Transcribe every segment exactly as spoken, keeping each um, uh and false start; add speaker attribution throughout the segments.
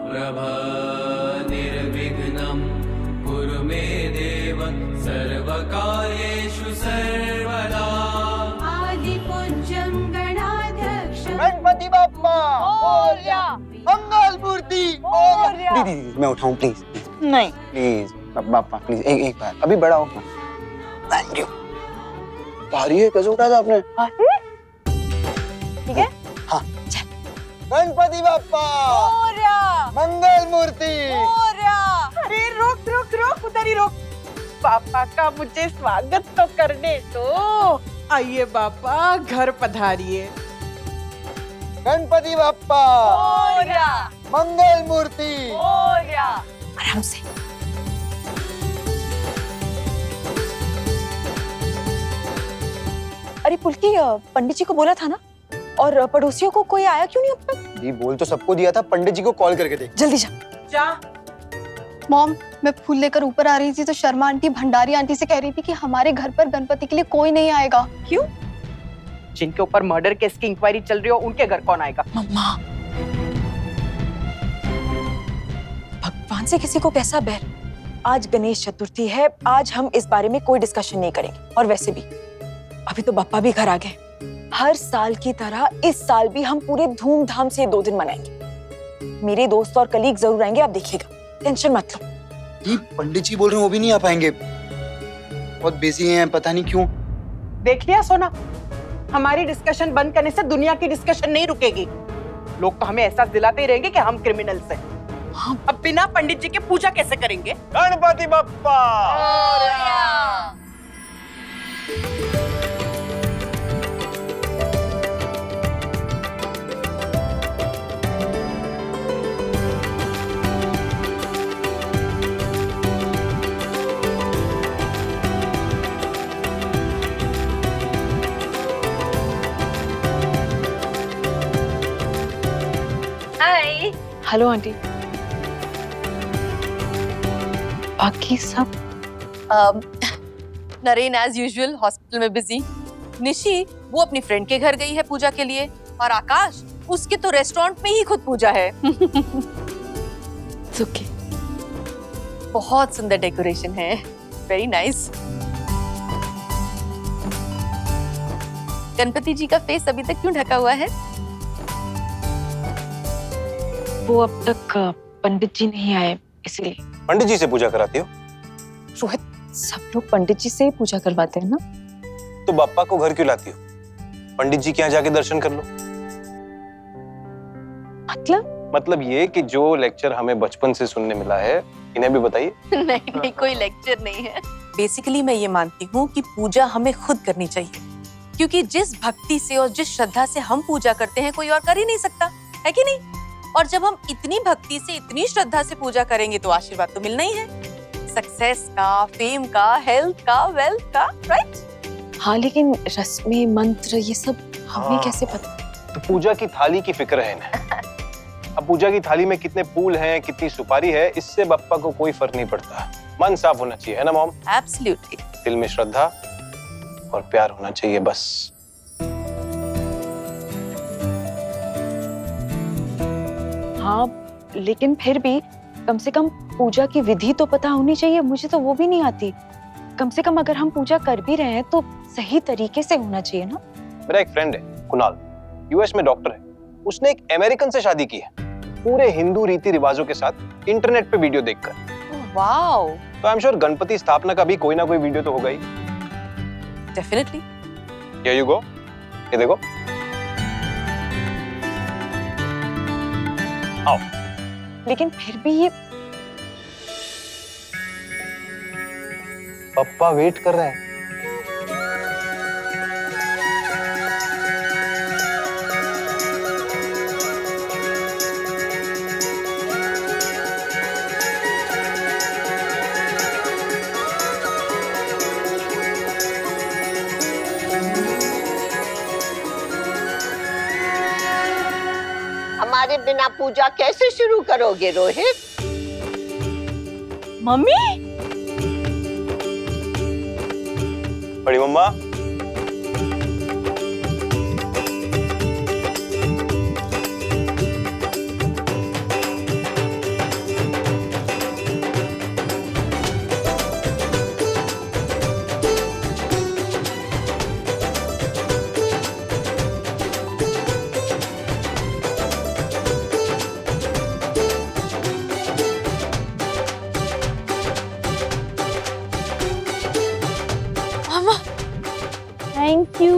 Speaker 1: प्रभ निर्विघ्नं कुरु मे देव सर्वकार्येषु सर्वदा। आदिपूज्यं गणाध्यक्षं
Speaker 2: गणपति बप्पा
Speaker 3: मोरया,
Speaker 2: मंगल मूर्ति मोरया। दीदी दीदी मैं उठाऊं प्लीज?
Speaker 3: नहीं
Speaker 2: प्लीज बापा प्लीज एक एक बार, अभी बड़ा हो। Thank you. भारी है, कैसे उठाया था आपने?
Speaker 3: ठीक है
Speaker 2: हाँ चल। गणपति बप्पा
Speaker 3: मोरया,
Speaker 2: मंगल मूर्ति
Speaker 3: मोरया। अरे रुक रुक रुक, उधर ही रुक। पापा का मुझे स्वागत तो करने दो। आइए पापा, घर पधारिए।
Speaker 2: गणपति बप्पा
Speaker 3: मोरया,
Speaker 2: मंगल मूर्ति
Speaker 3: मोरया। आराम से। अरे पुलकी, पंडित जी को बोला था ना, और पड़ोसियों को कोई आया क्यों नहीं अब तक?
Speaker 2: जी बोल तो सबको दिया था, पंडित जी को कॉल करके देख।
Speaker 3: जल्दी जा जा।
Speaker 4: मॉम, मैं फूल लेकर ऊपर आ रही थी तो शर्मा आंटी भंडारी आंटी से कह रही थी कि हमारे घर पर गणपति के लिए कोई नहीं आएगा।
Speaker 3: क्यों? जिनके ऊपर मर्डर केस की इंक्वायरी चल रही हो उनके घर कौन आएगा?
Speaker 4: मम्मा,
Speaker 5: भगवान से किसी को कैसा बैर। आज गणेश चतुर्थी है, आज हम इस बारे में कोई डिस्कशन नहीं करेंगे। और वैसे भी अभी तो बप्पा भी घर आ गए। हर साल की तरह इस साल भी हम पूरे धूमधाम से दो दिन मनाएंगे। मेरे दोस्त और कलीग जरूर आएंगे, आप देखिएगा, टेंशन मत लो।
Speaker 2: जी पंडित जी बोल रहे हैं वो भी नहीं आ पाएंगे, बहुत बिजी हैं, पता नहीं क्यों।
Speaker 3: देख लिया सोना, हमारी डिस्कशन बंद करने से दुनिया की डिस्कशन नहीं रुकेगी। लोग तो हमें एहसास दिलाते ही रहेंगे कि हम क्रिमिनल्स हैं। हम अब बिना पंडित जी के पूजा कैसे करेंगे?
Speaker 2: Ganpati Bappa
Speaker 5: hi. Hello aunty. बाकी सब
Speaker 6: नरेन एज यूजुअल हॉस्पिटल में बिजी। निशी वो अपनी फ्रेंड के घर गई है पूजा के लिए, और आकाश उसके तो रेस्टोरेंट में ही खुद पूजा है।
Speaker 5: सुखी।
Speaker 6: बहुत सुंदर डेकोरेशन है, वेरी नाइस। गणपति जी का फेस अभी तक क्यों ढका हुआ है?
Speaker 5: वो अब तक पंडित जी नहीं आए इसलिए।
Speaker 7: पंडित जी से पूजा कराती हो?
Speaker 5: रोहित, सब लोग पंडित जी से ही पूजा करवाते हैं ना।
Speaker 7: तो बप्पा को घर क्यों लाती हो? पंडित जी के यहाँ जाके दर्शन कर लो।
Speaker 5: मतलब?
Speaker 7: मतलब ये कि जो लेक्चर हमें बचपन से सुनने मिला है, इन्हें भी बताइए।
Speaker 6: नहीं नहीं, कोई लेक्चर नहीं है। बेसिकली मैं ये मानती हूँ कि पूजा हमें खुद करनी चाहिए, क्योंकि जिस भक्ति से और जिस श्रद्धा से हम पूजा करते हैं कोई और कर ही नहीं सकता, है कि नहीं? और जब हम इतनी भक्ति से, इतनी श्रद्धा से पूजा करेंगे तो आशीर्वाद तो मिलना ही है, सक्सेस का, फेम का, हेल्थ का, वेल्थ का, राइट?
Speaker 5: हाँ, लेकिन रस्में, मंत्र, ये सब हमें
Speaker 7: हाँ।
Speaker 5: कैसे पता?
Speaker 7: तो पूजा की थाली की फिक्र है इन्हें। अब पूजा की थाली में कितने फूल हैं, कितनी सुपारी है, इससे बप्पा को कोई फर्क नहीं पड़ता। मन साफ होना चाहिए, है ना मॉम?
Speaker 6: एब्सोल्युटली।
Speaker 7: दिल में श्रद्धा और प्यार होना चाहिए, बस।
Speaker 5: हाँ, लेकिन फिर भी कम से कम पूजा की विधि तो पता होनी चाहिए। मुझे तो वो भी नहीं आती। कम से कम अगर हम पूजा कर भी रहे हैं तो सही तरीके से होना चाहिए ना।
Speaker 7: मेरा एक फ्रेंड है कुणाल, यूएस में डॉक्टर है। उसने एक अमेरिकन से शादी की है, पूरे हिंदू रीति रिवाजों के साथ, इंटरनेट पे वीडियो देखकर।
Speaker 6: वाओ।
Speaker 7: तो आई एम श्योर गणपति स्थापना का भी कोई ना कोई वीडियो तो होगा ही।
Speaker 6: डेफिनेटली।
Speaker 7: Here you go, ये देखो। आओ।
Speaker 5: लेकिन फिर भी ये
Speaker 7: पप्पा वेट कर रहे हैं।
Speaker 8: हमारे बिना पूजा कैसे शुरू करोगे रोहित?
Speaker 6: मम्मी?
Speaker 7: बड़ी मम्मा।
Speaker 5: यू।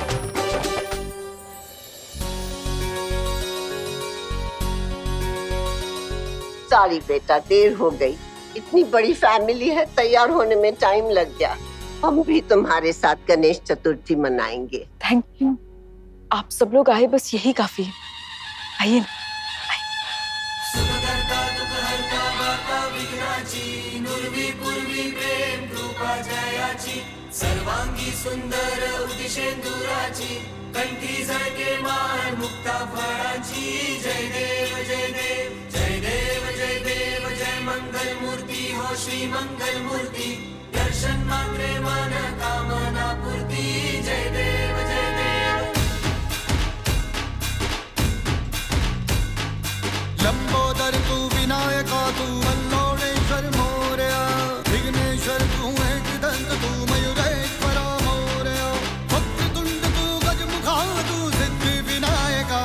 Speaker 8: सॉरी बेटा, देर हो गई। इतनी बड़ी फैमिली है, तैयार होने में टाइम लग गया। हम भी तुम्हारे साथ गणेश चतुर्थी मनाएंगे।
Speaker 5: थैंक यू, आप सब लोग आए, बस यही काफी है। आइए ना।
Speaker 1: सर्वांगी सुंदर उदिशेंदुराची, कंठी झळके माळ मुक्ता फळाची। जय देव जय देव जय देव जय देव जय मंगल मूर्ती हो श्री मंगल मूर्ती। दर्शन मात्रे मन कामना पूर्ती। जय देव जय देव।
Speaker 9: लंबोदर तू विनायका तू मल्लोणेश्वर मोरया, विघ्नेश्वर तू एकदंत तू मयूरेश्वरा मोरया, वक्रतुंड तू गजमुखा तू सिद्धि विनायका।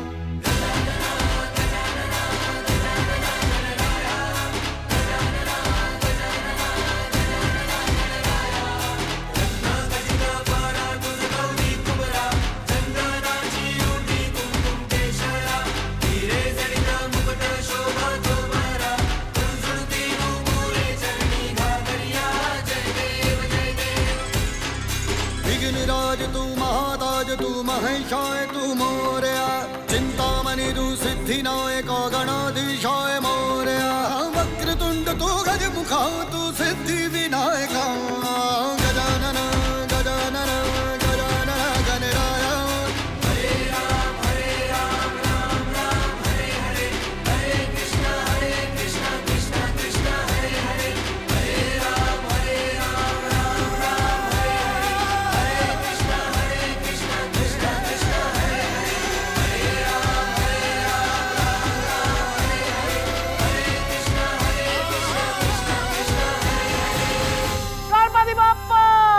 Speaker 9: विघ्नराज तू महाताज तू महेशाय तू मोरया, चिंतामणि तू सिद्धिनायका गणाधीशाय मोरया, वक्रतुंड तू गजमुखा तू सिद्धि विनायका। गजानन गजानन गजानन गणराया। हरे राम हरे राम राम राम हरे हरे, हरे कृष्ण हरे कृष्ण कृष्ण कृष्ण हरे हरे, हरे राम हरे राम राम राम हरे हरे, हरे कृष्ण हरे कृष्ण कृष्ण कृष्ण हरे हरे, हरे राम हरे राम राम राम हरे हरे, हरे कृष्ण हरे कृष्ण कृष्ण कृष्ण हरे हरे।
Speaker 3: गणपति बाप्पा।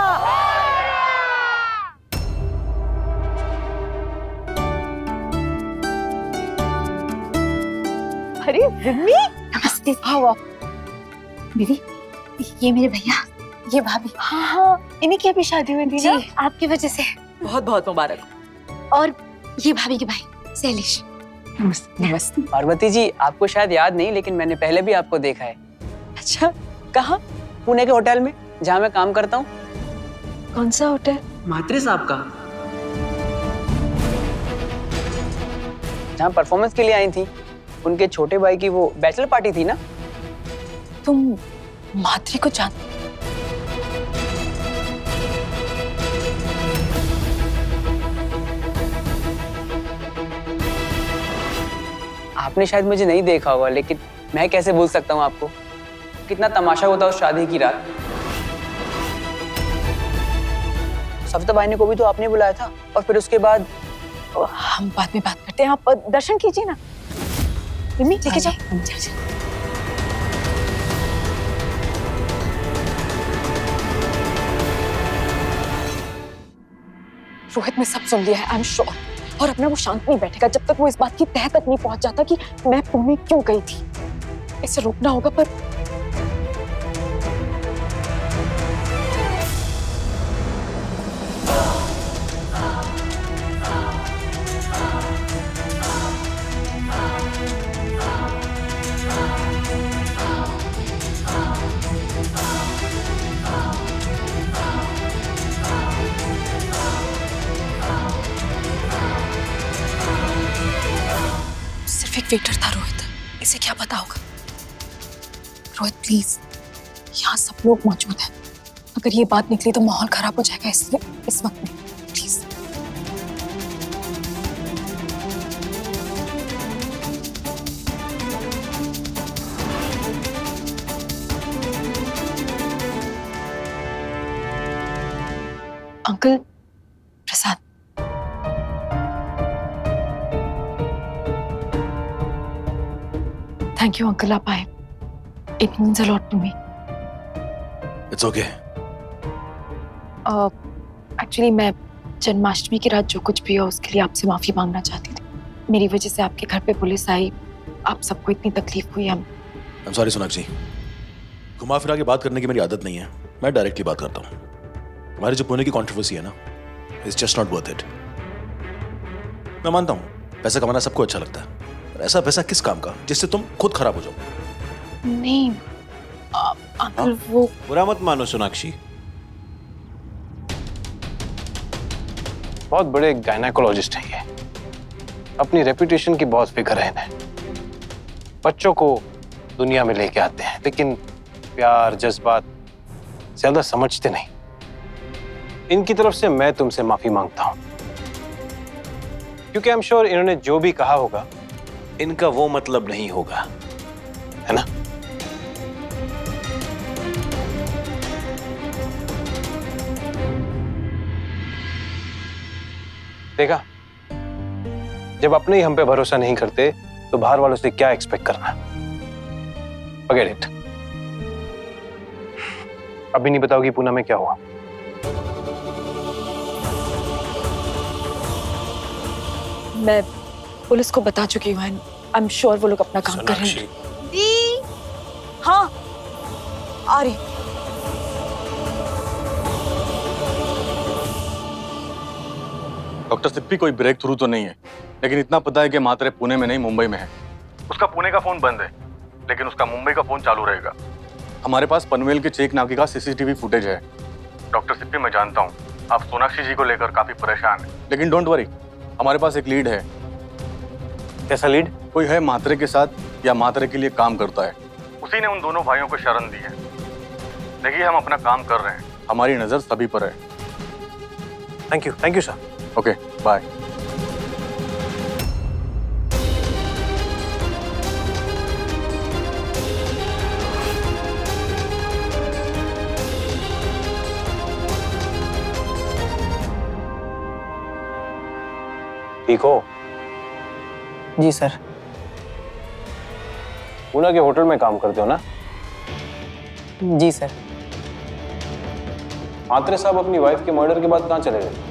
Speaker 5: अरे जिम्मी,
Speaker 4: नमस्ते।
Speaker 5: हाँ
Speaker 4: दीदी, ये मेरे भैया, ये भाभी।
Speaker 5: हाँ हाँ, इन्हीं की अभी शादी हुई थी
Speaker 4: जी,
Speaker 5: ना?
Speaker 4: आपकी वजह से।
Speaker 6: बहुत बहुत मुबारक।
Speaker 4: और ये भाभी के भाई शैलेश।
Speaker 5: नमस्ते। नमस्ते।
Speaker 2: पार्वती जी, आपको शायद याद नहीं, लेकिन मैंने पहले भी आपको देखा है।
Speaker 5: अच्छा, कहाँ?
Speaker 2: पुणे के होटल में जहाँ मैं काम करता हूँ।
Speaker 5: कौन सा होटल?
Speaker 2: मात्रे साहब का, जहाँ परफॉर्मेंस के लिए आई थी। उनके छोटे भाई की वो बैचलर पार्टी थी ना।
Speaker 5: तुम माद्री को जान?
Speaker 2: आपने शायद मुझे नहीं देखा होगा, लेकिन मैं कैसे भूल सकता हूँ आपको। कितना तमाशा होता उस शादी की रात। सविता भाई को भी तो आपने बुलाया था, और फिर उसके बाद
Speaker 5: हम बाद में बात करते हैं, आप दर्शन कीजिए ना। मम्मी लेके जाओ। रोहित ने सब सुन लिया है, आई एम श्योर। और अपना वो शांत नहीं बैठेगा जब तक वो इस बात की तह तक नहीं पहुंच जाता कि मैं पुणे क्यों गई थी। इसे रोकना होगा, पर सिर्फ एक वेटर था रोहित, इसे क्या पता होगा। रोहित प्लीज, यहाँ सब लोग मौजूद हैं। अगर ये बात निकली तो माहौल खराब हो जाएगा, इसलिए इस वक्त नहीं, please. Uncle Prasad, thank you uncle, आप आए। It means a lot to me.
Speaker 10: It's okay.
Speaker 5: Actually मैं जन्माष्टमी की रात जो कुछ भी हो उसके लिए आपसे माफी मांगना चाहती थी। मेरी वजह से आपके घर पे पुलिस आई, आप सबको इतनी तकलीफ हुई। हम
Speaker 10: आई एम सॉरी सोनाक्षी, घुमा फिरा के बात करने की मेरी आदत नहीं है, मैं डायरेक्टली बात करता हूँ। हमारी जो पुणे की कंट्रोवर्सी है ना, it's just not worth it. मैं मानता हूं पैसा कमाना सबको अच्छा लगता है, पर ऐसा पैसा किस काम का जिससे तुम खुद खराब हो जाओ।
Speaker 4: नहीं अंकल, वो
Speaker 7: बुरा मत मानो सोनाक्षी, बहुत बड़े गायनेकोलॉजिस्ट हैं ये, अपनी रेपुटेशन की बहुत फिक्र है इन्हें। बच्चों को दुनिया में लेके आते हैं, लेकिन प्यार जज्बात ज्यादा समझते नहीं। इनकी तरफ से मैं तुमसे माफी मांगता हूं, क्योंकि आई एम श्योर इन्होंने जो भी कहा होगा इनका वो मतलब नहीं होगा, है ना? देखा, जब अपने ही हम पे भरोसा नहीं करते तो बाहर वालों से क्या एक्सपेक्ट करना। Forget it. अभी नहीं बताओगी पूना में क्या हुआ?
Speaker 5: मैं पुलिस को बता चुकी हूँ। आई एम श्योर वो लोग अपना काम कर रहे हैं। दी, हाँ आ रही।
Speaker 11: डॉक्टर सिप्पी कोई ब्रेक थ्रू तो नहीं है, लेकिन इतना पता है कि मात्रे पुणे में नहीं मुंबई में है। उसका पुणे का फोन बंद है, लेकिन उसका मुंबई का फोन चालू रहेगा। हमारे पास पनवेल के चेक नाके का सीसीटीवी फुटेज है। डॉक्टर सिप्पी, मैं जानता हूँ आप सोनाक्षी जी को लेकर काफी परेशान हैं, लेकिन डोंट वरी, हमारे पास एक लीड है।
Speaker 7: कैसा लीड?
Speaker 11: कोई है मात्रे के साथ या मात्रे के लिए काम करता है, उसी ने उन दोनों भाइयों को शरण दी है। देखिए, हम अपना काम कर रहे हैं, हमारी नजर सभी पर है।
Speaker 7: Thank you, thank you sir.
Speaker 11: Okay, bye.
Speaker 7: ठीक हो?
Speaker 2: जी सर।
Speaker 7: पूना के होटल में काम करते हो ना?
Speaker 2: जी सर।
Speaker 7: मात्रे साहब अपनी वाइफ के मर्डर के बाद कहाँ चले गए?